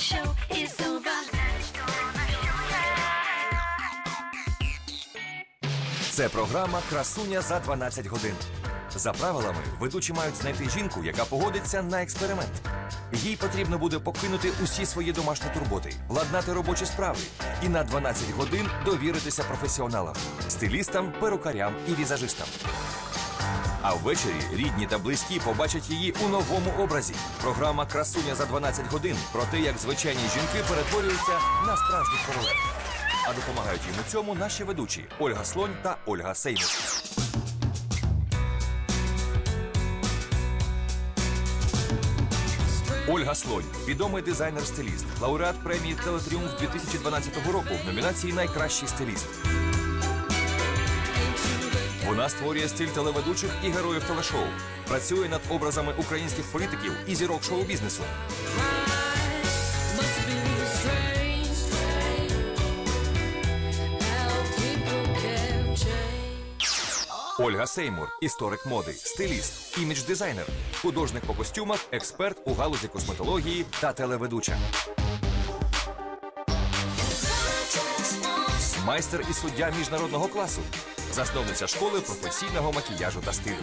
Це програма «Красуня за 12 годин». За правилами, ведучі мають знайти жінку, яка погодиться на експеримент. Їй потрібно буде покинути усі свої домашні турботи, владнати робочі справи і на 12 годин довіритися професіоналам – стилістам, перукарям і візажистам. А ввечері рідні та близькі побачать її у новому образі. Програма «Красуня за 12 годин» про те, як звичайні жінки перетворюються на справжніх королев. А допомагають їм у цьому наші ведучі – Ольга Слонь та Ольга Сеймур. Ольга Слонь – відомий дизайнер-стиліст, лауреат премії «Телетріумф» 2012 року в номінації «Найкращий стиліст». Вона створює стиль телеведучих і героїв телешоу, працює над образами українських політиків і зірок шоу-бізнесу. Ольга Сеймур – історик моди, стиліст, імідж-дизайнер, художник по костюмах, експерт у галузі косметології та телеведуча. Майстер і суддя міжнародного класу, засновниця школи професійного макіяжу та стилю.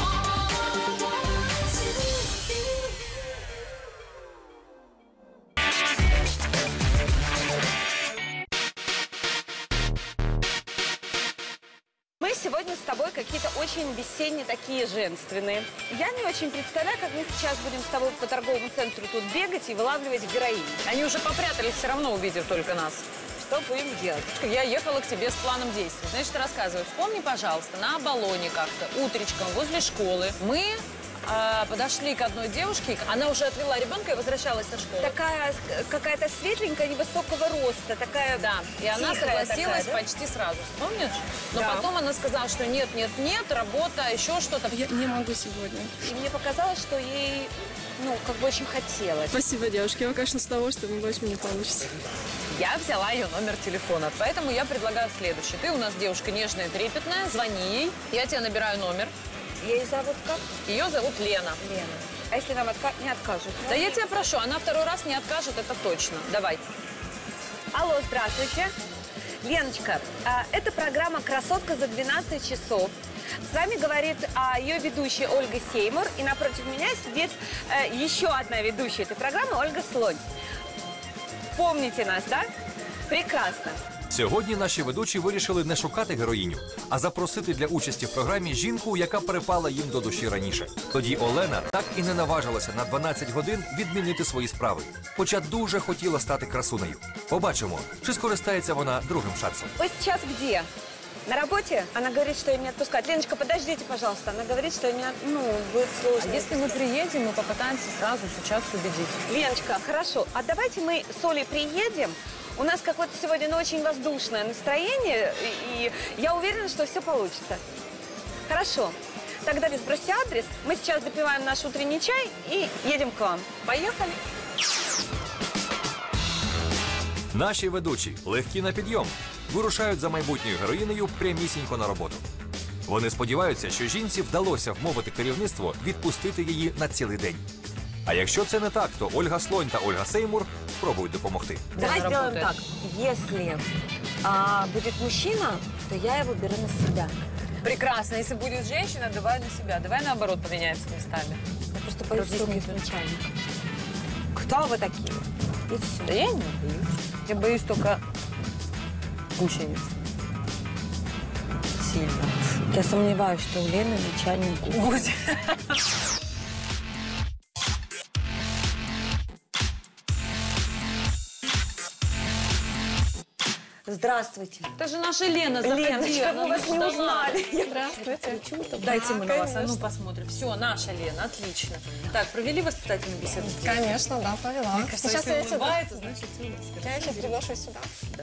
Мы сегодня с тобой какие-то очень весенние, такие женственные. Я не очень представляю, как мы сейчас будем с тобой по торговому центру тут бегать и вылавливать героинь. Они уже попрятались, все равно увидев только нас. Что будем делать? Я ехала к тебе с планом действий. Значит, рассказываю. Вспомни, пожалуйста, на Оболоне как-то, утречком, возле школы, мы подошли к одной девушке. Она уже отвела ребенка и возвращалась со школы. Такая какая-то светленькая, невысокого роста, такая. Да, и она согласилась такая, да? Почти сразу. Помнишь? Но да. Потом она сказала, что нет, нет, нет, работа, еще что-то. Я не могу сегодня. И мне показалось, что ей, как бы очень хотелось. Спасибо, девушки. Я, конечно, с удовольствием, но больше мне не получится. Я взяла ее номер телефона, поэтому я предлагаю следующее. Ты у нас девушка нежная, трепетная, звони ей. Я тебе набираю номер. Ее зовут как? Ее зовут Лена. Лена. А если нам не откажут? Да я тебя прошу, она второй раз не откажет, это точно. Давай. Алло, здравствуйте. Леночка, это программа «Красотка за 12 часов». С вами говорит ее ведущая Ольга Сеймур. И напротив меня сидит еще одна ведущая этой программы, Ольга Слонь. Помните нас, да? Прекрасно. Сьогодні наші ведучі вирішили не шукати героїню, а запросити для участі в програмі жінку, яка припала їм до душі раніше. Тоді Олена так і не наважилася на 12 годин відмінити свої справи, хоча дуже хотіла стати красунею. Побачимо, чи скористається вона другим шансом. Вы сейчас где? На работе? Она говорит, что ее не отпускают. Леночка, подождите, пожалуйста. Она говорит, что меня, будет сложно. А если мы приедем, мы попытаемся сразу сейчас убедить. Леночка, хорошо. А давайте мы с Олей приедем. У нас какое-то сегодня очень воздушное настроение, и я уверена, что все получится. Хорошо. Тогда вы сбросьте адрес, мы сейчас допиваем наш утренний чай и едем к вам. Поехали! Наші ведучі, легкі на підйом, вирушають за майбутньою героїнею прямісінько на роботу. Вони сподіваються, що жінці вдалося вмовити керівництво відпустити її на цілий день. А якщо це не так, то Ольга Слонь та Ольга Сеймур спробують допомогти. Давай сделаем так. Если будет мужчина, то я его беру на себя. Прекрасно. Если будет женщина, давай на себя. Давай наоборот поменяемся местами. Я просто боюсь здесь начальника. Кто вы такие? И все. Да я не боюсь. Я боюсь только гусениц. Сильно. Я сомневаюсь, что у Лены начальник гусь. Здравствуйте. Это же наша Лена, заходи. Леночка, мы вас не узнали. Здравствуйте. Дайте мы на вас, посмотрим. Все, наша Лена, отлично. Так, провели воспитательную беседу? Конечно, да, повела. Сейчас я улыбается, значит, я сейчас приглашу сюда.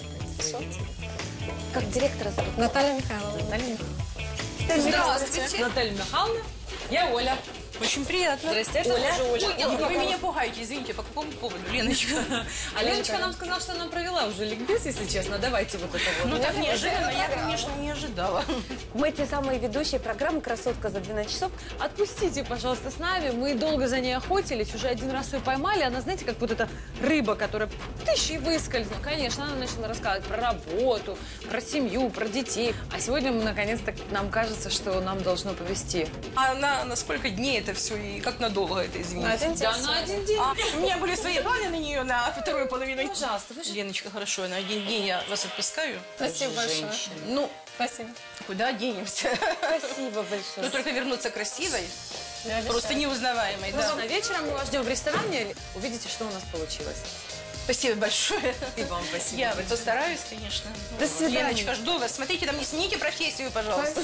Как директора зовут? Наталья Михайловна. Здравствуйте. Наталья Михайловна. Я Оля. Очень приятно. Здрасте, это Оля. тоже Оля. Ой, вы меня пугаете, извините, по какому поводу, Леночка? А Леночка нам сказала, что она провела уже ликбез, если честно. Давайте вот это вот. Ну так неожиданно, я, конечно, не ожидала. Мы те самые ведущие программы «Красотка за 12 часов». Отпустите, пожалуйста, с нами. Мы долго за ней охотились, уже один раз ее поймали. Она, знаете, как вот эта рыба, которая и выскользнула. Конечно, она начала рассказывать про работу, про семью, про детей. А сегодня мы, наконец-то, нам кажется, что нам должно повезти. А на сколько дней это все и как надолго это, извините? Да, на один день. У меня были свои планы на нее на вторую половину. Пожалуйста, вы же... Леночка, хорошо, на один день я вас отпускаю. Спасибо большое. Ну, Спасибо. куда денемся? Спасибо большое. Ну, только вернуться красивой, просто неузнаваемой, да. Ладно, вечером мы вас ждем в ресторане. Увидите, что у нас получилось. Спасибо большое. И вам спасибо. Я постараюсь, конечно. До свидания. Леночка, жду вас. Смотрите, там не смените профессию, пожалуйста.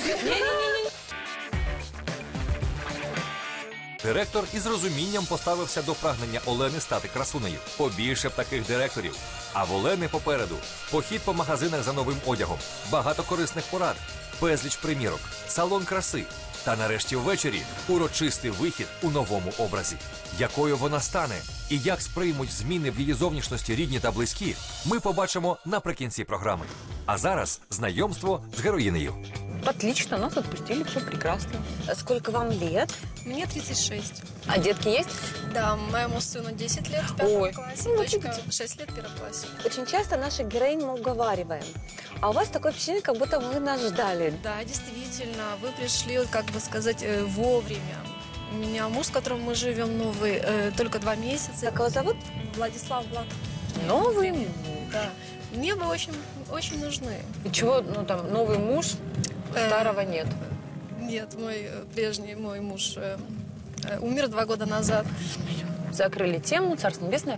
Директор із розумінням поставився до прагнення Олени стати красунею. Побільше б таких директорів. А в Олени попереду похід по магазинах за новим одягом, багато корисних порад, безліч примірок, салон краси. Та нарешті ввечері урочистий вихід у новому образі. Якою вона стане і як сприймуть зміни в її зовнішності рідні та близькі, ми побачимо наприкінці програми. А зараз знайомство з героїнею. Отлично, нас отпустили, все прекрасно. Сколько вам лет? Мне 36. А детки есть? Да, моему сыну 10 лет в пятом Ой. классе, Ну, дочка видите. 6 лет в первом классе. Очень часто наших героинь мы уговариваем. А у вас такое впечатление, как будто вы нас ждали. Да, действительно, вы пришли, вот, как бы сказать, вовремя. У меня муж, с которым мы живем новый, только 2 месяца. Как его зовут? Владислав Влад. Новый муж. Да. Мне бы очень, очень нужны. И чего, ну там, новый муж, старого нет. Нет, мой прежний мой муж умер 2 года назад. Закрыли тему, Царство Небесное.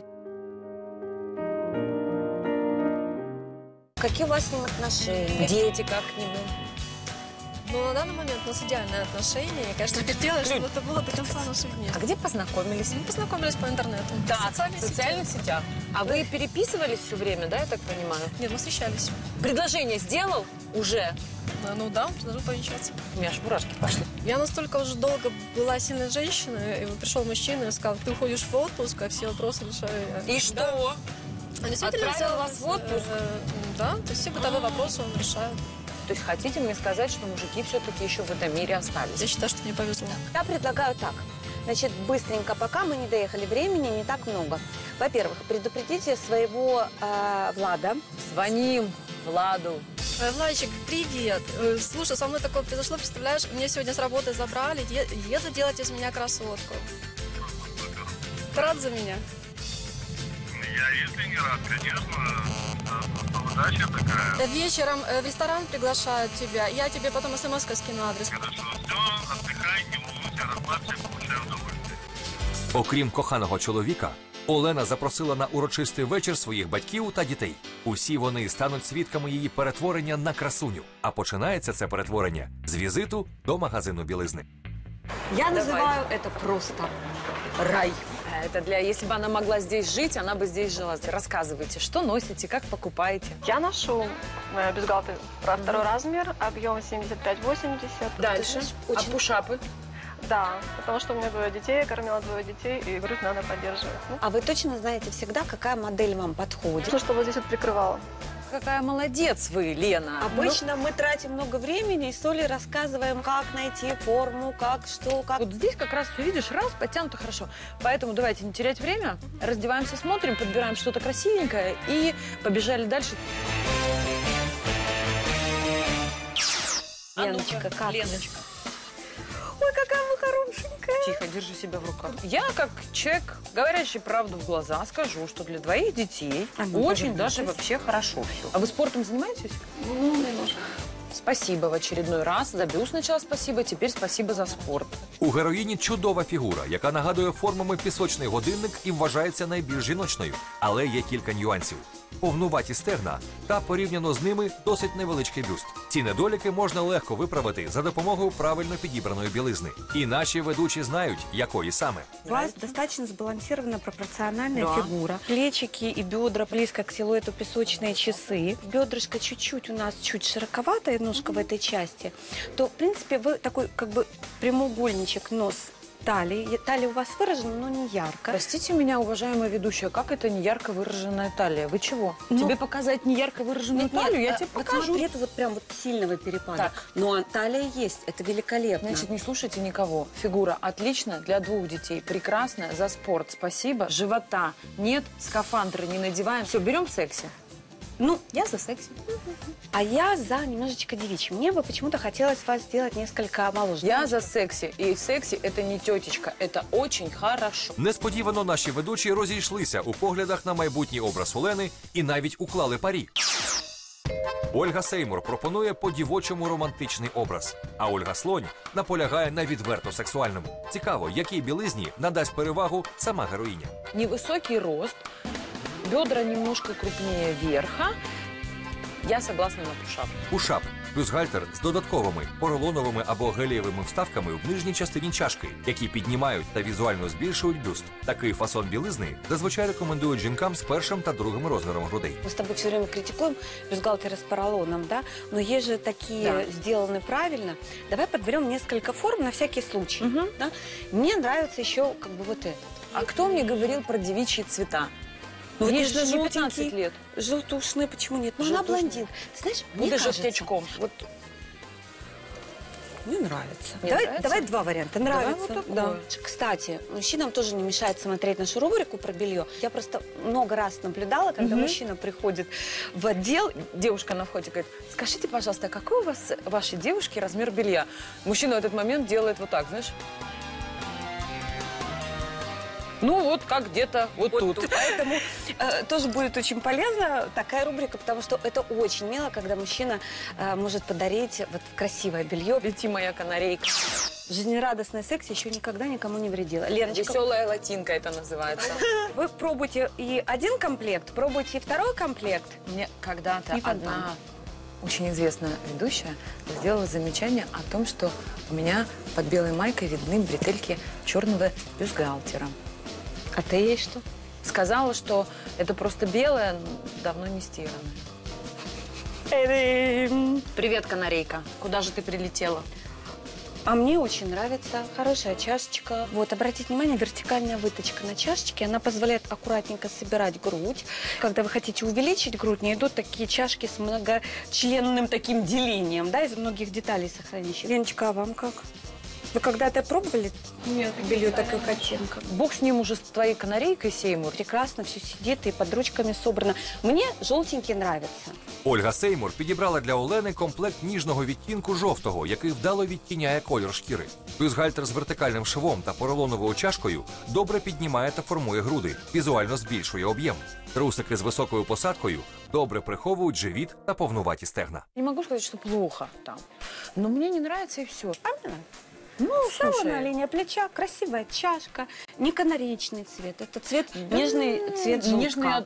Какие у вас с ним отношения? Дети как к нему. Но на данный момент у нас идеальные отношения. Я, конечно, хотела, чтобы это было до конца наших дней. А где познакомились? Мы познакомились по интернету. Да, в в социальных сетях. А вы переписывались все время, да, я так понимаю? Нет, мы встречались. Предложение сделал уже? Ну да, он предложил повенчаться. У меня аж мурашки пошли. Я настолько уже долго была сильной женщиной, и вот пришел мужчина и сказал, ты уходишь в отпуск, а все вопросы решаю я. И что? Он действительно Отправил вас в отпуск? Да, то есть все бытовые вопросы он решает. То есть хотите мне сказать, что мужики все-таки еще в этом мире остались? Я считаю, что мне повезло. Я предлагаю так. Значит, быстренько, пока мы не доехали, времени не так много. Во-первых, предупредите своего Влада. Звоним Владу. Владичек, привет. Слушай, со мной такое произошло, представляешь, меня сегодня с работы забрали, еду делать из меня красотку. Ты рад за меня? Я искренне рад, конечно. Удача такая. Вечером в ресторан приглашают тебя. Я тебе потом смс-кой скину адрес. Хорошо, все, отдыхай, не волнуйся, расслабься, получай удовольствие. Окрім коханого чоловіка, Олена запросила на урочистий вечір своїх батьків та дітей. Усі вони стануть свідками її перетворення на красуню. А починається це перетворення з візиту до магазину білизни. Я называю это просто рай. Это для, если бы она могла здесь жить, она бы здесь жила. Рассказывайте, что носите, как покупаете. Я ношу бюстгальтер про 2 размер, объем 75-80. Дальше. А пушапы? Да, потому что у меня 2 детей, я кормила 2 детей, и грудь надо поддерживать. Ну, А вы точно знаете всегда, какая модель вам подходит? нужно, чтобы вот здесь вот прикрывала. Какая молодец вы, Лена. Обычно мы тратим много времени и с Олей рассказываем, как найти форму, как, что, как. Вот здесь как раз все видишь, раз, подтянуто хорошо. Поэтому давайте не терять время, раздеваемся, смотрим, подбираем что-то красивенькое и побежали дальше. Леночка, ну-ка, как вы? Леночка. Ой, какая вы хорошенькая. Тихо, держи себя в руках. Я, как человек, говорящий правду в глаза, скажу, что для 2 детей А ну, очень повернитесь. даже вообще хорошо все. А вы спортом занимаетесь? Ну, немножко. Спасибо в очередной раз. За бюст сначала спасибо, теперь спасибо за спорт. У героїні чудова фігура, яка нагадує формами пісочний годинник і вважається найбільш жіночною. Але є кілька нюансів. Повнуваті стегна та порівняно з ними досить невеличкий бюст. Ці недоліки можна легко виправити за допомогою правильно підібраної білизни. І наші ведучі знають, якої саме. У вас достаточно сбалансированная пропорциональная Да. фигура. Плечики и бедра близко к силуэту песочные часы. Бедрышко чуть-чуть у нас чуть широковатая ножка в этой части. То, в принципе, вы такой как бы прямоугольничек, нос талии. Талия у вас выражена, но не ярко. Простите меня, уважаемая ведущая, как это не ярко выраженная талия? Вы чего? Ну, тебе показать не ярко выраженную талию? Я тебе вот покажу. смотри, это вот прям вот сильного перепада. Так. Но талия есть, это великолепно. Значит, не слушайте никого. Фигура отлично для 2 детей. Прекрасно, за спорт. Спасибо. Живота нет, скафандры не надеваем. Все, берем секси. Ну, Я за секси. а я за немножечко девичьим. Мне бы почему-то хотелось вас сделать несколько моложе. Я за секси. И секси это не тетечка, это очень хорошо. Несподівано наші ведучі розійшлися у поглядах на майбутній образ Олени і навіть уклали парі. Ольга Сеймур пропонує по-дівочому романтичний образ, а Ольга Слонь наполягає на відверто сексуальному. Цікаво, якій білизні надасть перевагу сама героїня. Невысокий рост, бедра немножко крупнее верха. Я согласна на пушап. Пушап – бюстгальтер з додатковими поролоновими або гелієвими вставками в нижній частині чашки, які піднімають та візуально збільшують бюст. Такий фасон білизни зазвичай рекомендують жінкам з першим та другим розміром грудей. Мы с тобой все время критикуем бюстгальтеры с поролоном, да? Но есть же такие сделаны правильно. Давай подберем несколько форм на всякий случай. Да? Мне нравится еще как бы вот это. А кто мне говорил про девичьи цвета? Ну, Мне вот же не 15 желтенький. лет. Желтушные, почему нет? Ну, она Желтушные. блондин. Ты знаешь, мне Буду кажется, желтячком. Вот мне нравится. Не давай, нравится? давай 2 варианта. Нравится. вот такое. да. Кстати, мужчинам тоже не мешает смотреть нашу рубрику про белье. Я просто много раз наблюдала, когда мужчина приходит в отдел. девушка на входе говорит: скажите, пожалуйста, какой у вас, вашей девушки, размер белья? Мужчина в этот момент делает вот так, знаешь. Ну вот как где-то вот тут. Поэтому тоже будет очень полезна такая рубрика, потому что это очень мило, когда мужчина может подарить вот красивое белье. Лети, моя канарейка. Жизнерадостная секс еще никогда никому не вредила. Леночка, Веселая латинка это называется. вы пробуйте и 1 комплект, пробуйте и 2 комплект. Мне когда-то Не фонтан. одна очень известная ведущая сделала замечание о том, что у меня под белой майкой видны бретельки черного бюстгальтера. А ты ей что? Сказала, что это просто белое, давно не стиранное. Привет, канарейка. Куда же ты прилетела? А мне очень нравится хорошая чашечка. Вот, обратите внимание, вертикальная выточка на чашечке. Она позволяет аккуратненько собирать грудь. Когда вы хотите увеличить грудь, не идут такие чашки с многочленным таким делением, да, из многих деталей сохраняющих. Леночка, а вам как? Вы когда-то пробовали белье таких оттенков? Бог с ним уже, с твоей канарейкой, Сеймур. Прекрасно все сидит и под ручками собрано. Мне желтенький нравится. Ольга Сеймур підібрала для Олени комплект ніжного відтінку жовтого, який вдало відтіняє колір шкіри. Бюстгальтер з вертикальним швом та поролоновою чашкою добре піднімає та формує груди, візуально збільшує об'єм. Трусики з високою посадкою добре приховують живіт та повнуваті стегна. Не могу сказать, что плохо там. Но мне не нравится и все. Ну, Славная слушай, линия плеча, красивая чашка, не канареечный цвет. Это цвет, нежный цвет желтка. нежный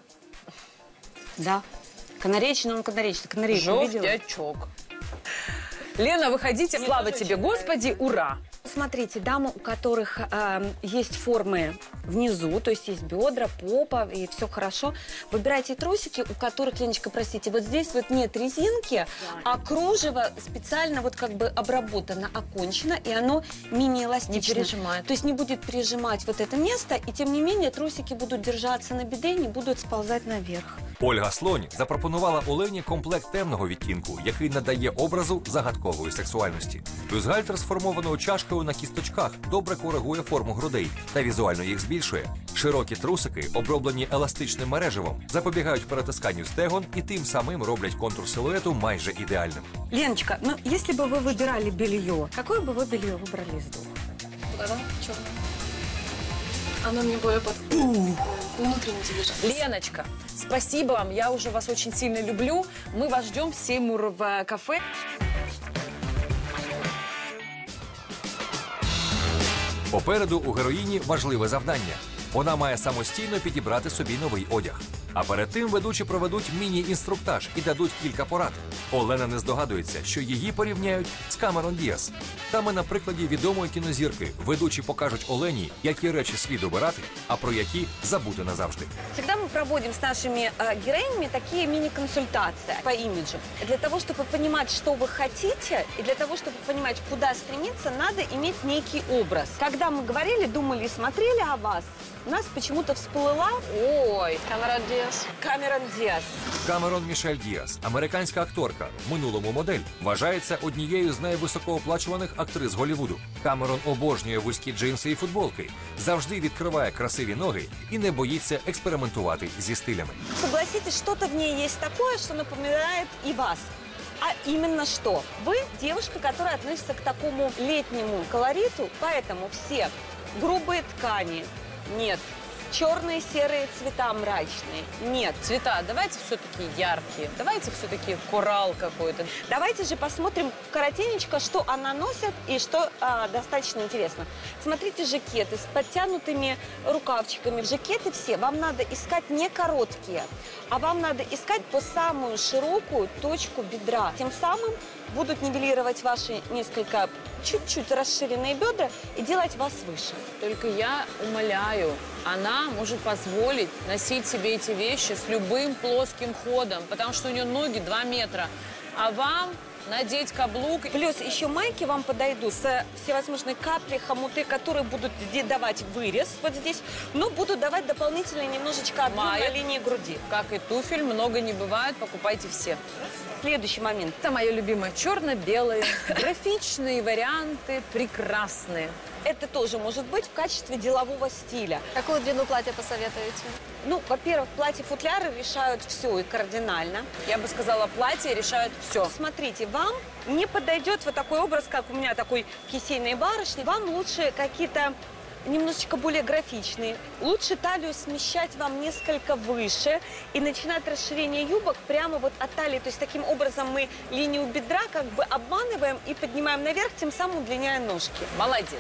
Да. Канареечный, он канареечный. Канарейку видела? желтячок. Лена, выходите. Слава тебе, Господи, ура! Смотрите, дамы, у которых есть формы внизу, то есть есть бедра, попа, и все хорошо, выбирайте трусики, у которых, Леночка, простите, вот здесь вот нет резинки, а кружево специально вот как бы обработано, окончено, и оно мини-эластично. Не пережимает. То есть не будет прижимать вот это место, и тем не менее трусики будут держаться на бедре, не будут сползать наверх. Ольга Слонь запропонувала Олені комплект темного відтінку, який надає образу загадкової сексуальності. Бюстгальтер, сформованою чашкою на кісточках, добре коригує форму грудей та візуально їх збільшує. Широкі трусики, оброблені еластичним мереживом, запобігають перетисканню стегон і тим самим роблять контур силуету майже ідеальним. Леночка, ну если бы вы выбирали белье, какое бы вы белье выбрали из двух? Да, черное. Оно мне более подходит. Внутренне тебе. Леночка, спасибо вам, я уже вас очень сильно люблю. Мы вас ждем, Сеймур, в кафе. Попереду у героїні важливе завдання. Вона має самостійно підібрати собі новий одяг. А перед тим ведучі проведуть міні-інструктаж і дадуть кілька порад. Олена не здогадується, що її порівняють з Камерон Діас. Саме на прикладі відомої кінозірки ведучі покажуть Олені, які речі слід обирати, а про які забути назавжди. Всегда мы проводим с нашими героинями такие мини-консультации по имиджу. Для того, чтобы понимать, что вы хотите, и для того, чтобы понимать, куда стремиться, надо иметь некий образ. Когда мы говорили, думали и смотрели о вас, у нас почему-то всплыла Ой, Камерон Диас. Камерон Диас. Камерон Мішель Діас, американська акторка, в минулому модель, вважається однією з найвисокооплачуваних актрис Голлівуду. Камерон обожнює вузькі джинси і футболки, завжди відкриває красиві ноги і не боїться експериментувати зі стилями. Согласитесь, что-то в ней есть такое, что напоминает и вас. А именно что? Вы девушка, которая относится к такому летнему колориту, поэтому все грубые ткани нет. Черные, серые цвета мрачные нет. цвета, давайте все-таки яркие, давайте все-таки коралл какой-то. Давайте же посмотрим коротенечко, что она носит и что достаточно интересно. Смотрите, жакеты с подтянутыми рукавчиками. Жакеты все вам надо искать не короткие, а вам надо искать по самую широкую точку бедра. Тем самым будут нивелировать ваши несколько чуть-чуть расширенные бедра и делать вас выше. Только я умоляю, она может позволить носить себе эти вещи с любым плоским ходом, потому что у нее ноги 2 метра. А вам надеть каблук. Плюс еще майки вам подойдут с всевозможной капли, хомуты, которые будут давать вырез вот здесь, но будут давать дополнительно немножечко объем на Маек. линии груди. Как и туфель, много не бывает, покупайте все. Следующий момент. Это мое любимое. Черно-белые, графичные варианты, прекрасные. Это тоже может быть в качестве делового стиля. Какую длину платья посоветуете? Ну, во-первых, платья-футляры решают все и кардинально. Я бы сказала, платье решает все. Смотрите, вам не подойдет вот такой образ, как у меня такой кисейной барышни. Вам лучше какие-то немножечко более графичные. Лучше талию смещать вам несколько выше и начинать расширение юбок прямо вот от талии. То есть таким образом мы линию бедра как бы обманываем и поднимаем наверх, тем самым удлиняя ножки. Молодец.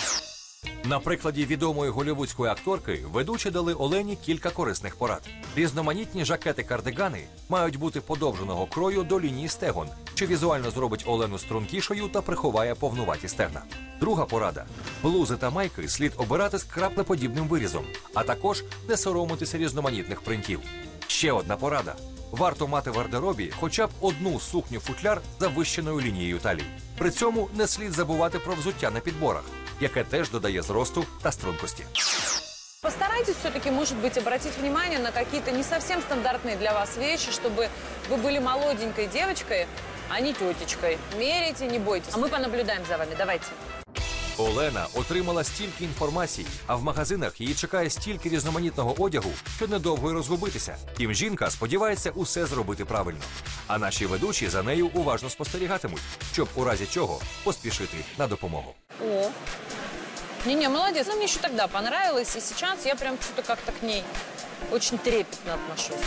На прикладі відомої голлівудської акторки ведучі дали Олені кілька корисних порад. Різноманітні жакети-кардигани мають бути подовженого крою до лінії стегон, що візуально зробить Олену стрункішою та приховає повнуваті стегна. Друга порада – блузи та майки слід обирати з краплеподібним вирізом, а також не соромитися різноманітних принтів. Ще одна порада – варто мати в гардеробі хоча б одну сукню-футляр з завищеною лінією талії. При цьому не слід забувати про взуття на підборах, яке теж додає зросту та стрункості. Постарайтесь все-таки, может быть, обратить внимание на какие-то не совсем стандартные для вас вещи, чтобы вы были молоденькой девочкой, а не тетечкой. Меряйте, не бойтесь. А мы понаблюдаем за вами. Давайте. Олена отримала стільки інформації, а в магазинах її чекає стільки різноманітного одягу, що недовго й розгубитися. Тим жінка сподівається усе зробити правильно. А наші ведучі за нею уважно спостерігатимуть, щоб у разі чого поспішити на допомогу. О, Не-не, молодец. Она мне еще тогда понравилась, и сейчас я прям что-то как-то к ней очень трепетно отношусь.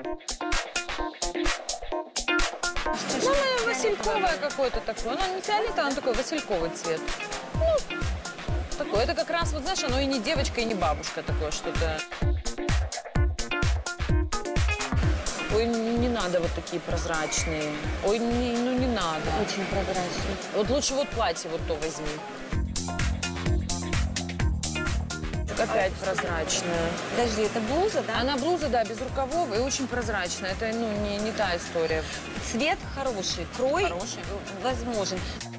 Ну, она васильковая какое-то такое. Она не фиолетовая, она такой васильковый цвет. Ну, такое. Это как раз, вот знаешь, оно и не девочка, и не бабушка такое что-то. Ой, не надо вот такие прозрачные. Ой, не надо. очень прозрачно. Вот лучше вот платье вот то возьми. Опять прозрачная. Подожди, это блуза, да? Она блуза, да, без рукавов и очень прозрачная. Это, ну, не та история. Цвет хороший, крой Хороший. возможен.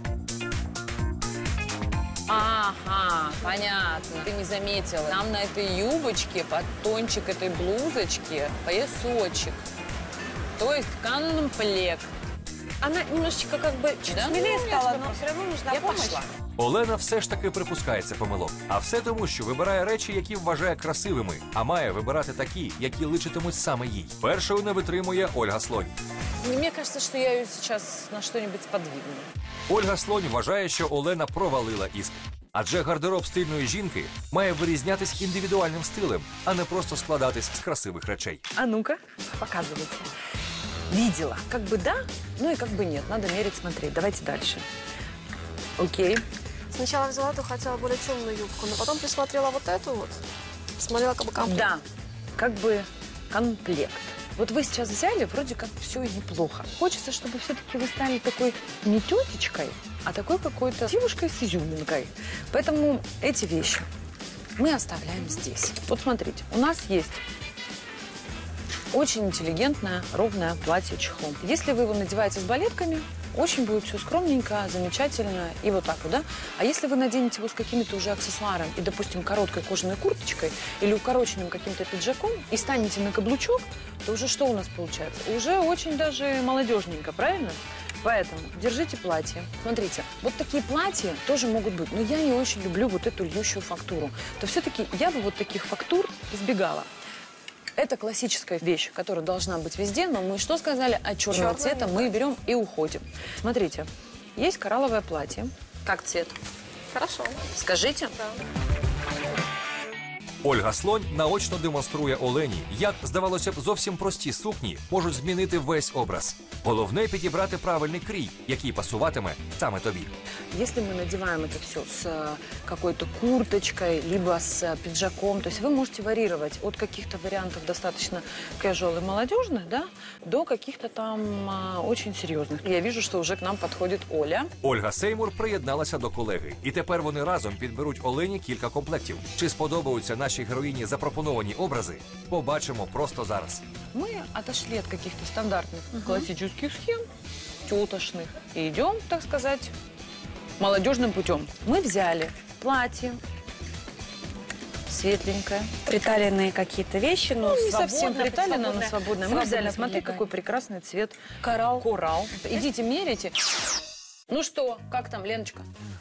Ага, понятно. Ты не заметила. Там на этой юбочке, под тончик этой блузочки, поясочек. То есть комплект. Она немножечко как бы чуть Да? смелее Ну, я стала, тебе но все равно нужна Я помощь. пошла. Олена все ж таки припускається помилок. А все тому, що вибирає речі, які вважає красивими, а має вибирати такі, які личитимуть саме їй. Першою не витримує Ольга Слонь. Мне кажется, что я ее сейчас на что-нибудь сподвигну. Ольга Слонь вважає, що Олена провалила іспит. Адже гардероб стильної жінки має вирізнятись індивідуальним стилем, а не просто складатись з красивих речей. А ну-ка, показывайте. Видела. Как бы да, ну и как бы нет. Надо мерить, смотреть. Давайте дальше. Окей. Сначала взяла эту, хотела более темную юбку, но потом присмотрела вот эту вот. Смотрела как бы комплект. Да, как бы комплект. Вот вы сейчас взяли, вроде как все и неплохо. Хочется, чтобы все-таки вы стали такой не тетечкой, а такой какой-то девушкой с изюминкой. Поэтому эти вещи мы оставляем здесь. Вот смотрите, у нас есть очень интеллигентное, ровное платье-чехол. Если вы его надеваете с балетками, очень будет все скромненько, замечательно и вот так вот, да? А если вы наденете его с какими-то уже аксессуарами и, допустим, короткой кожаной курточкой или укороченным каким-то пиджаком и станете на каблучок, то уже что у нас получается? Уже очень даже молодежненько, правильно? Поэтому держите платье. Смотрите, вот такие платья тоже могут быть, но я не очень люблю вот эту льющую фактуру. То все-таки я бы вот таких фактур избегала. Это классическая вещь, которая должна быть везде, но мы что сказали? От черного цвета мы берем и уходим. Смотрите, есть коралловое платье. Как цвет? Хорошо. Скажите. Да. Ольга Слонь наочно демонструє Олені, як, здавалося б, зовсім прості сукні можуть змінити весь образ. Головне – підібрати правильний крій, який пасуватиме саме тобі. Если мы надеваем это все с какой-то курточкой, либо с пиджаком, то есть вы можете варьировать от каких-то вариантов достаточно casual и молодежных, да, до каких-то там очень серьезных. Я вижу, что уже к нам подходит Оля. Ольга Сеймур приєдналася до колеги. І тепер вони разом підберуть Олені кілька комплектів. Чи сподобаються нашій героїні запропоновані образи? Побачимо просто зараз. Мы отошли от каких-то стандартных классических схем, тетошных, и идем, так сказать, молодежным путем. Мы взяли платье светленькое. Приталенные какие-то вещи, но Ну, не свободно, совсем приталено, но свободное. Мы взяли, смотри, прилегает. какой прекрасный цвет. Коралл. Коралл. Идите, меряйте. Ну что, как там, Леночка?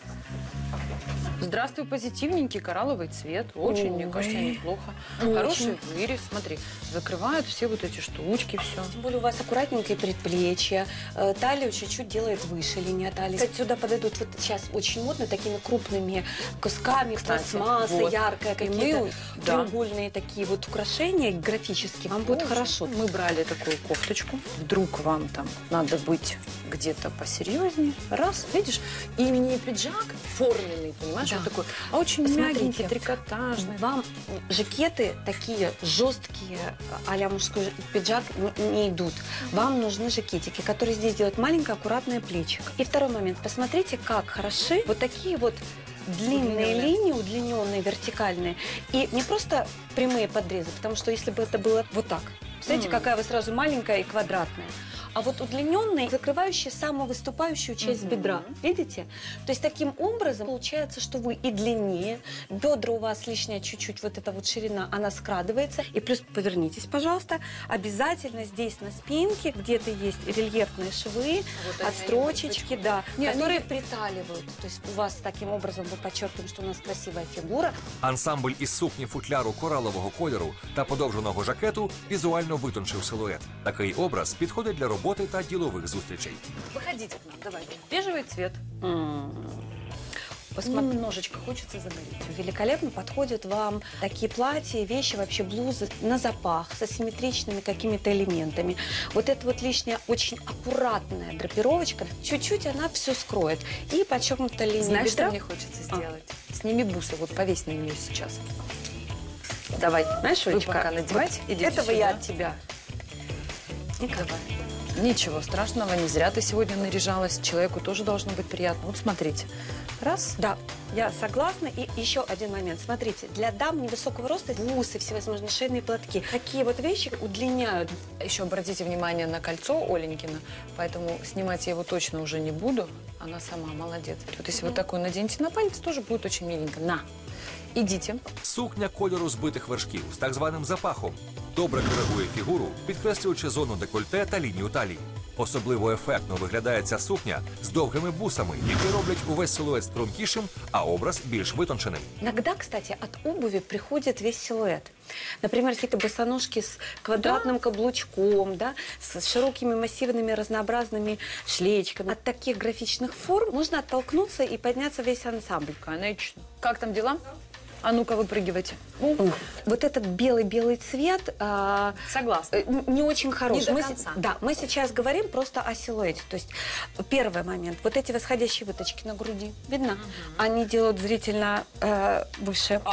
Здравствуй, позитивненький коралловый цвет. Очень, мне кажется, неплохо. Очень. Хороший вырез, смотри. Закрывают все вот эти штучки, все. Тем более у вас аккуратненькое предплечье, талию чуть-чуть делает выше линия талии. Кстати, сюда подойдут вот сейчас очень модно такими крупными кусками, пластмасса, вот. яркая, И какие-то мы, да. треугольные такие вот украшения графические. Вам будет хорошо. Мы брали такую кофточку. Вдруг вам там надо быть где-то посерьезнее. Раз, видишь, и не пиджак форменный, понимаешь, Да. вот такой, а очень Посмотрите. мягенький, трикотажный. Вам жакеты такие жесткие, а-ля мужской пиджак не идут. Вам нужны жакетики, которые здесь делают маленькое аккуратное плечико. И второй момент. Посмотрите, как хороши вот такие вот длинные линии, удлиненные, вертикальные. И не просто прямые подрезы, потому что если бы это было вот так. Смотрите, какая вы сразу маленькая и квадратная. А вот удлиненные, закрывающие самую выступающую часть бедра. Видите? То есть таким образом получается, что вы и длиннее, бедра у вас лишняя чуть-чуть, вот эта вот ширина, она скрадывается. И плюс повернитесь, пожалуйста. Обязательно здесь на спинке где-то есть рельефные швы, Вот отстрочечки, да, Не, они- которые приталивают. То есть у вас таким образом мы подчеркиваем, что у нас красивая фигура. Ансамбль із сукні футляру коралового кольору та подовженого жакету візуально витончив силует. Такий образ підходить для роботи та ділових зустрічей. Выходите к нам, давайте. Бежевый цвет. Посмотрите. Немножечко хочется загореть. Великолепно подходят вам такие платья, вещи, вообще блузы на запах, с асимметричными какими-то элементами. Вот эта вот лишняя, очень аккуратная драпировочка, чуть-чуть она все скроет. И подчеркнута линия Знаешь, что бедра. мне хочется сделать? Сними бусы, вот повесь на нее сейчас. Давай. Знаешь, Вы Олечка, пока надевайте, вот идите этого сюда. я от тебя. Давай. Ничего страшного, не зря ты сегодня наряжалась. Человеку тоже должно быть приятно. Вот смотрите. Раз. Да, я согласна. И еще один момент. Смотрите, для дам невысокого роста бусы, всевозможные шейные платки. Такие вот вещи удлиняют. Еще обратите внимание на кольцо Оленькина, поэтому снимать я его точно уже не буду. Она сама молодец. Вот если вы такой наденете на палец, тоже будет очень миленько. На, идите. Сукня кольору збитих вершків з так званим запахом добре коригує фігуру, підкреслюючи зону декольте та лінію талії. Особливо ефектно виглядає ця сукня з довгими бусами, які роблять увесь силует стрункішим, а образ більш витонченим. Иногда, кстати, от обуви приходит весь силуэт. Например, какие-то босоножки с квадратным каблучком, да, с широкими массивными разнообразными шлечками. От таких графичных форм можно оттолкнуться и подняться весь ансамбль. Конечно. Как там дела? А ну-ка, выпрыгивайте. Вот этот белый-белый цвет Согласна. не очень хороший. Не до конца. Да, мы сейчас говорим просто о силуэте. То есть первый момент. Вот эти восходящие выточки на груди. Видно? Они делают зрительно выше.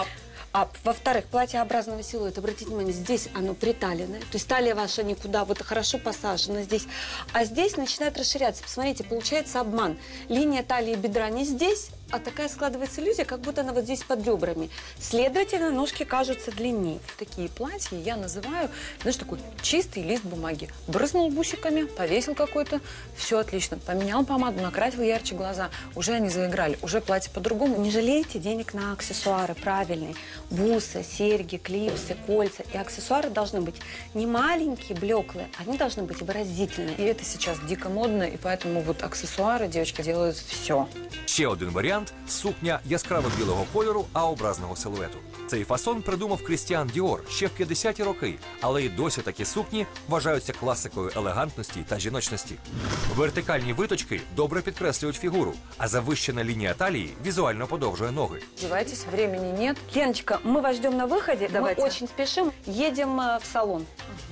А во-вторых, платьеобразного силуэта, обратите внимание, здесь оно приталенное. То есть талия ваша никуда, вот хорошо посажена здесь. А здесь начинает расширяться. Посмотрите, получается обман. Линия талии и бедра не здесь, а такая складывается иллюзия, как будто она вот здесь под ребрами. Следовательно, ножки кажутся длиннее. Такие платья я называю, знаешь, такой чистый лист бумаги. Брызнул бусиками, повесил какой-то, все отлично. Поменял помаду, накрасил ярче глаза. Уже они заиграли, уже платье по-другому. Не жалейте денег на аксессуары правильные. Бусы, серьги, клипсы, кольца. И аксессуары должны быть не маленькие, блеклые, они должны быть выразительные. И это сейчас дико модно, и поэтому вот аксессуары девочки делают все. Ще один варіант – сукня яскраво-білого кольору, а образного силуету. Цей фасон придумав Крістіан Діор ще в 50-ті роки, але й досі такі сукні вважаються класикою елегантності та жіночності. Вертикальні виточки добре підкреслюють фігуру, а завищена лінія талії візуально подовжує ноги. Одевайтесь, времени нет. Леночка, мы вас ждем на выходе. Давайте. Мы очень спешим. Едем в салон.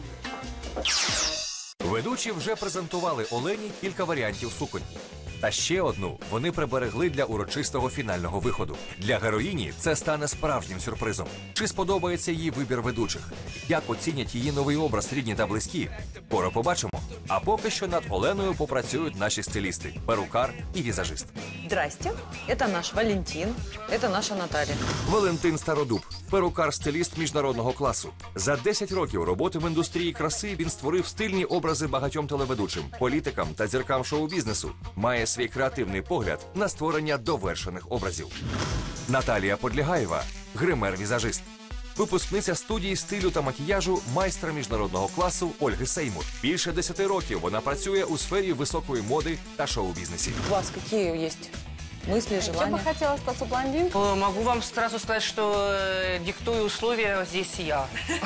Ведучі вже презентували Олені кілька варіантів суконь. Та ще одну вони приберегли для урочистого фінального виходу. Для героїні це стане справжнім сюрпризом. Чи сподобається їй вибір ведучих? Як оцінять її новий образ рідні та близькі? Скоро побачимо. А поки що над Оленою попрацюють наші стилісти – перукар і візажист. Здрасте, это наш Валентин, это наша Наталья. Валентин Стародуб – перукар-стиліст міжнародного класу. За 10 років роботи в індустрії краси він створив стильні образи багатьом телеведучим, політикам та зіркам шоу-бізнесу. Має свій креативний погляд на створення довершених образів. Наталія Подлягаєва – гример-візажист. Випускниця студії стилю та макіяжу майстра міжнародного класу Ольги Сеймур. Більше 10 років вона працює у сфері високої моди та шоу-бізнесі. У вас какие есть мысли, Я желания? бы хотела остаться блондинкой. Могу вам сразу сказать, что диктую условия здесь я.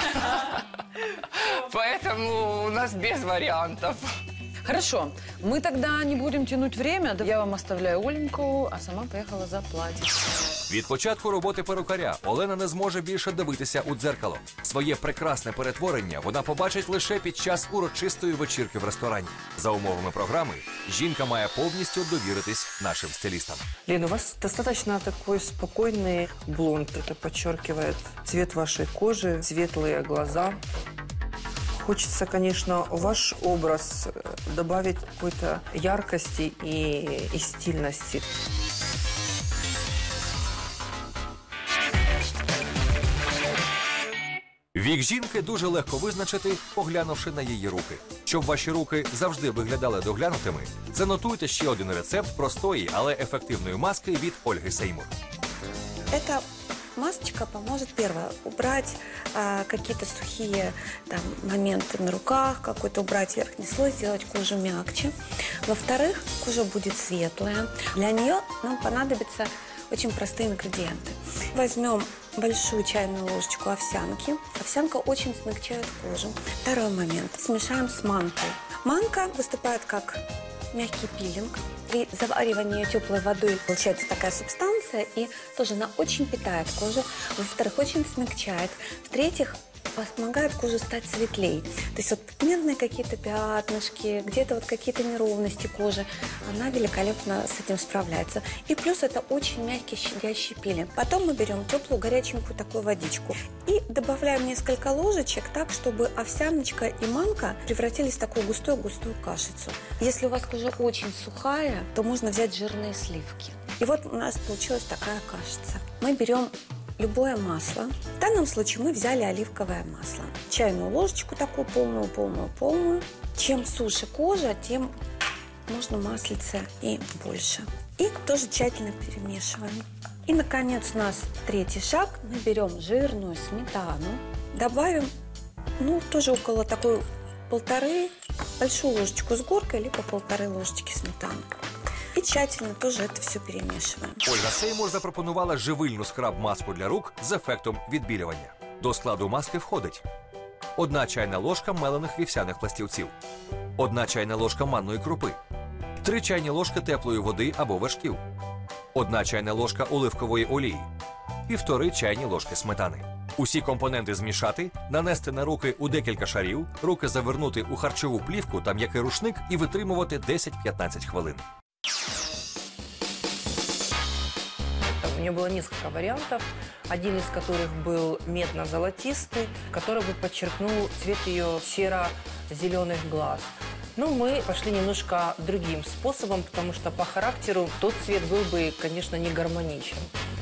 Поэтому у нас без вариантов. Хорошо, мы тогда не будем тянуть время. Я вам оставляю Оленьку, а сама поехала за платье. Від початку роботи перукаря Олена не зможе більше дивитися у дзеркало. Своє прекрасне перетворення вона побачить лише під час урочистої вечірки в ресторані. За умовами програми, жінка має повністю довіритись нашим стилістам. Лена, у вас достаточно такой спокойный блонд. Это подчеркивает цвет вашей кожи, светлые глаза. Хочется, конечно, в ваш образ добавить какой-то яркости и стильности. Вік жінки дуже легко визначити, поглянувши на її руки. Щоб ваші руки завжди виглядали доглянутими, занотуйте ще один рецепт простої, але ефективної маски від Ольги Сеймур. Эта масочка поможет, первое, убрать какие-то сухие там, моменты на руках, какой-то убрать верхний слой, сделать кожу мягче. Во-вторых, кожа будет светлая. Для нее нам понадобятся очень простые ингредиенты. Возьмем большую чайную ложечку овсянки. Овсянка очень смягчает кожу. Второй момент. Смешаем с манкой. Манка выступает как мягкий пилинг. При заваривании ее теплой водой получается такая субстанция, и тоже она очень питает кожу. Во-вторых, очень смягчает. В-третьих, помогает коже стать светлее. То есть вот пигментные какие-то пятнышки, где-то вот какие-то неровности кожи, она великолепно с этим справляется. И плюс это очень мягкий щадящий пилинг. Потом мы берем теплую горяченькую такую водичку и добавляем несколько ложечек так, чтобы овсяночка и манка превратились в такую густую-густую кашицу. Если у вас кожа очень сухая, то можно взять жирные сливки. И вот у нас получилась такая кашица. Мы берем любое масло. В данном случае мы взяли оливковое масло. Чайную ложечку такую полную. Чем суше кожа, тем можно маслица и больше. И тоже тщательно перемешиваем. И, наконец, у нас третий шаг. Мы берем жирную сметану. Добавим, тоже около такой большую ложечку с горкой, либо 1,5 ложечки сметаны. І тщательно тоже это все перемішуємо. Ольга Сеймур запропонувала живильну скраб-маску для рук з ефектом відбілювання. До складу маски входить 1 чайна ложка мелених вівсяних пластівців, 1 чайна ложка манної крупи, 3 чайні ложки теплої води або вершків, 1 чайна ложка оливкової олії, 1,5 чайні ложки сметани. Усі компоненти змішати, нанести на руки у декілька шарів, руки завернути у харчову плівку та м'який рушник і витримувати 10-15 хвилин. У меня было несколько вариантов. один из которых был медно-золотистый, который бы подчеркнул цвет ее серо-зеленых глаз. Но мы пошли немножко другим способом, потому что по характеру тот цвет был бы, конечно, не гармоничен.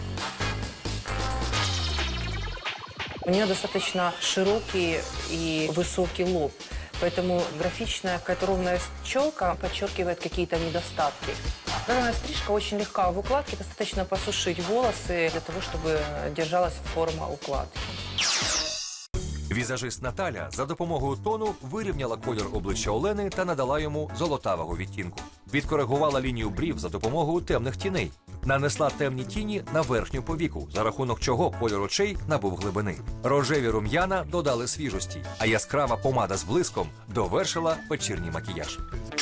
У нее достаточно широкий и высокий лоб, поэтому графичная какая-то ровная челка подчеркивает какие-то недостатки. Данная стрижка очень легка в укладке, достаточно посушить волосы для того, чтобы держалась форма укладки. Візажист Наталя за допомогою тону вирівняла колір обличчя Олени та надала йому золотавого відтінку. Відкоригувала лінію брів за допомогою темних тіней. Нанесла темні тіні на верхню повіку, за рахунок чого колір очей набув глибини. Рожеві рум'яна додали свіжості, а яскрава помада з блиском довершила вечірній макіяж.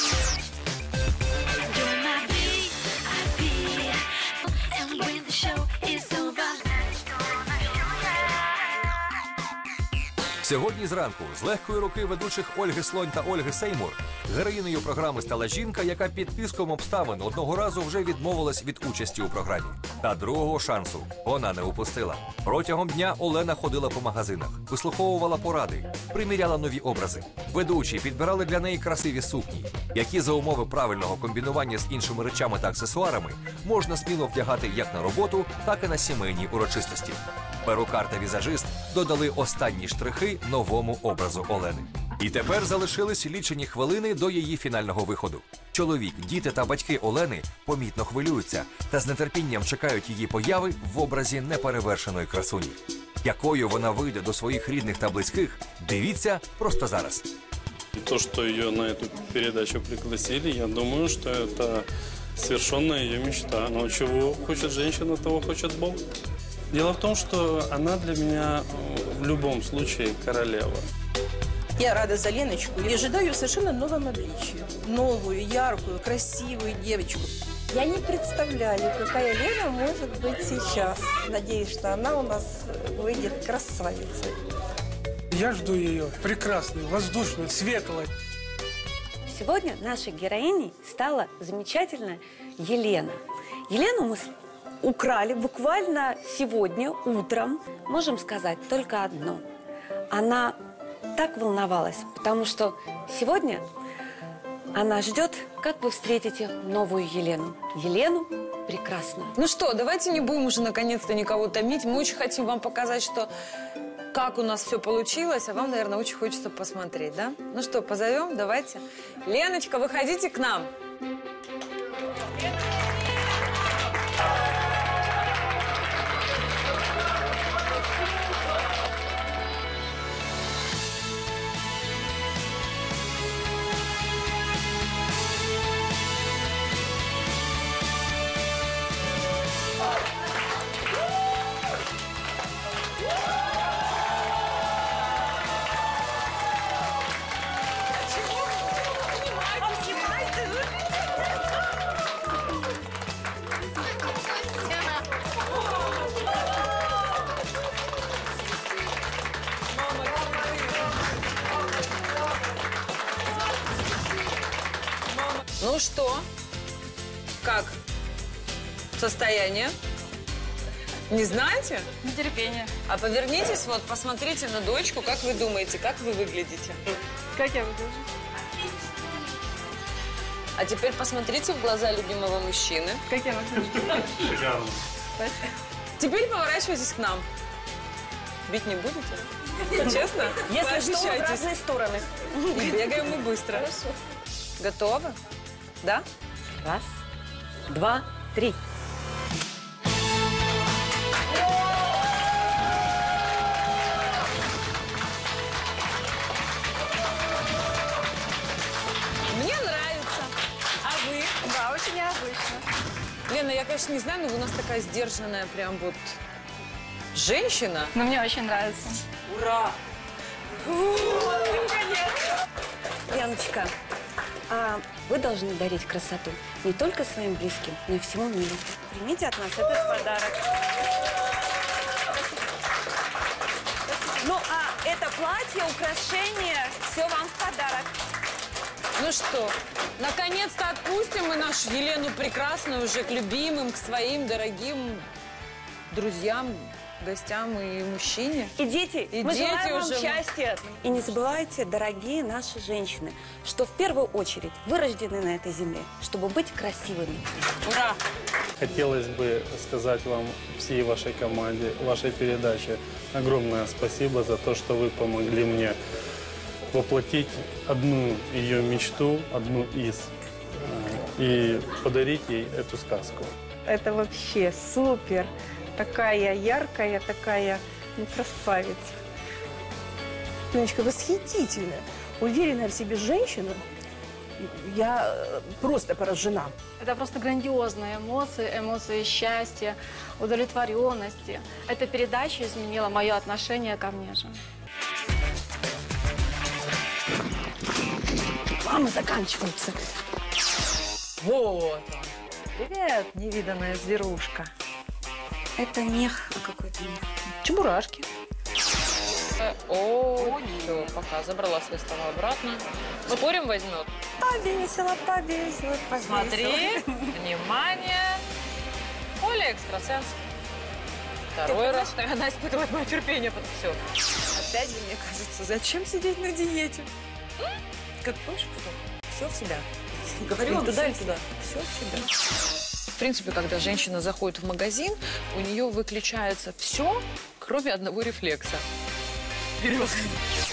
Сьогодні зранку з легкої руки ведучих Ольги Слонь та Ольги Сеймур героїнею програми стала жінка, яка під тиском обставин одного разу вже відмовилась від участі у програмі. Та другого шансу вона не упустила. Протягом дня Олена ходила по магазинах, вислуховувала поради, приміряла нові образи. Ведучі підбирали для неї красиві сукні, які за умови правильного комбінування з іншими речами та аксесуарами можна сміло вдягати як на роботу, так і на сімейні урочистості. Перукар та візажист додали останні штрихи новому образу Олени. І тепер залишились лічені хвилини до її фінального виходу. Чоловік, діти та батьки Олени помітно хвилюються та з нетерпінням чекають її появи в образі неперевершеної красуні. Якою вона вийде до своїх рідних та близьких, дивіться просто зараз. То, что ее на эту передачу пригласили, я думаю, что это совершенная ее мечта. Но чего хочет женщина, того хочет Бог. Дело в том, что она для меня в любом случае королева. Я рада за Леночку и ожидаю совершенно новом обличии. Новую, яркую, красивую девочку. Я не представляю, какая Лена может быть сейчас. Надеюсь, что она у нас выйдет красавицей. Я жду ее прекрасной, воздушной, светлой. Сегодня нашей героиней стала замечательная Елена. Елену мы украли буквально сегодня утром. Можем сказать только одно. Она так волновалась, потому что сегодня она ждет, как вы встретите новую Елену. Елену прекрасную. Ну что, давайте не будем уже наконец-то никого томить. Мы очень хотим вам показать, что как у нас все получилось, а вам, наверное, очень хочется посмотреть, да? Ну что, позовем? Давайте. Леночка, выходите к нам. Ну что? Как? Состояние? Не знаете? Нетерпение. А повернитесь, вот, посмотрите на дочку. Как вы думаете, как вы выглядите? Как я выгляжу? А теперь посмотрите в глаза любимого мужчины. Как я выгляжу? Шикарно. Спасибо. Теперь поворачивайтесь к нам. Бить не будете? Честно? Если что, в Пообещайтесь. разные стороны. И бегаем мы быстро. Хорошо. Готовы? Да? Раз, два, три. Мне нравится. А вы? Да, очень необычно. Лена, я, конечно, не знаю, но вы у нас такая сдержанная прям вот женщина. Но мне очень нравится. Ура! Леночка, а вы должны дарить красоту не только своим близким, но и всему миру. Примите от нас этот подарок. Ну, а это платье, украшение, все вам в подарок. Ну что, наконец-то отпустим мы нашу Елену Прекрасную уже к любимым, к своим дорогим друзьям, гостям и мужчине. И дети, И мы дети желаем вам уже. счастья. И не забывайте, дорогие наши женщины, что в первую очередь вы рождены на этой земле, чтобы быть красивыми. Ура! Хотелось бы сказать вам, всей вашей команде, вашей передаче, огромное спасибо за то, что вы помогли мне воплотить одну ее мечту, одну из, и подарить ей эту сказку. Это вообще супер. Такая яркая, такая красавица. Леночка, восхитительная, уверенная в себе женщина. Я просто поражена. Это просто грандиозные эмоции, эмоции счастья, удовлетворенности. Эта передача изменила мое отношение ко мне же. Мама заканчивается. Вот. Привет, невиданная зверушка. Это мех, а какой-то мех. Чебурашки. О, все, пока забрала свои слова обратно. Спорим, возьмет. Повесила, повесила, повесила. Смотри, внимание. Оля экстрасенс. Второй раз она испытывает мое терпение. Все. Опять же, мне кажется, зачем сидеть на диете? Как хочешь, все в себя. Говорю вам, туда всё или туда. Все в себя. В принципе, когда женщина заходит в магазин, у нее выключается все, кроме одного рефлекса. Вперед!